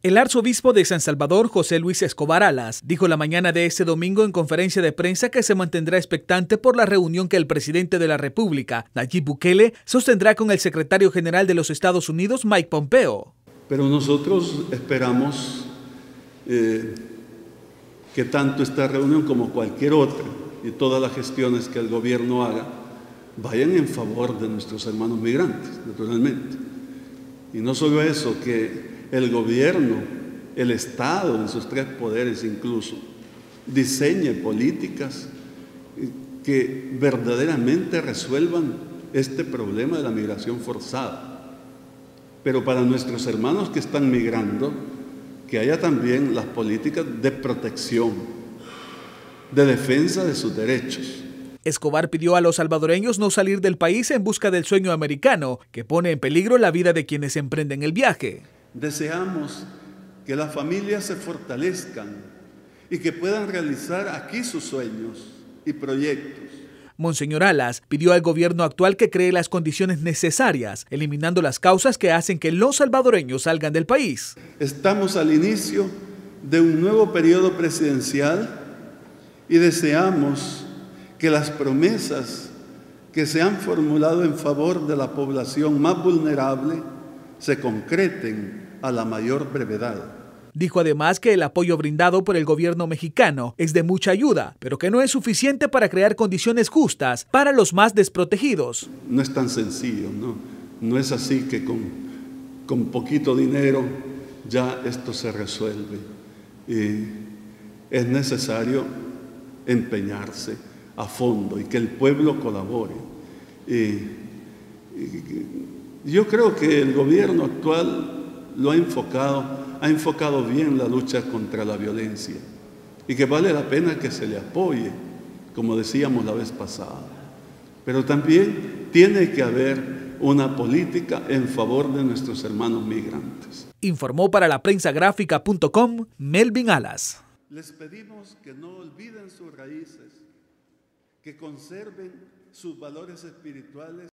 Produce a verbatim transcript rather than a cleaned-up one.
El arzobispo de San Salvador, José Luis Escobar Alas, dijo la mañana de este domingo en conferencia de prensa que se mantendrá expectante por la reunión que el presidente de la República, Nayib Bukele, sostendrá con el secretario general de los Estados Unidos, Mike Pompeo. Pero nosotros esperamos eh, que tanto esta reunión como cualquier otra y todas las gestiones que el gobierno haga vayan en favor de nuestros hermanos migrantes, naturalmente. Y no solo eso, que el gobierno, el Estado en sus tres poderes incluso, diseñe políticas que verdaderamente resuelvan este problema de la migración forzada. Pero para nuestros hermanos que están migrando, que haya también las políticas de protección, de defensa de sus derechos. Escobar pidió a los salvadoreños no salir del país en busca del sueño americano, que pone en peligro la vida de quienes emprenden el viaje. Deseamos que las familias se fortalezcan y que puedan realizar aquí sus sueños y proyectos. Monseñor Alas pidió al gobierno actual que cree las condiciones necesarias, eliminando las causas que hacen que los salvadoreños salgan del país. Estamos al inicio de un nuevo periodo presidencial y deseamos que las promesas que se han formulado en favor de la población más vulnerable se concreten a la mayor brevedad. Dijo además que el apoyo brindado por el gobierno mexicano es de mucha ayuda, pero que no es suficiente para crear condiciones justas para los más desprotegidos. No es tan sencillo, ¿no? No es así que con, con poquito dinero ya esto se resuelve. Y es necesario empeñarse a fondo y que el pueblo colabore. Y, y, yo creo que el gobierno actual lo ha enfocado, ha enfocado bien la lucha contra la violencia y que vale la pena que se le apoye, como decíamos la vez pasada. Pero también tiene que haber una política en favor de nuestros hermanos migrantes. Informó para la prensa gráfica punto com Melvin Alas. Les pedimos que no olviden sus raíces, que conserven sus valores espirituales.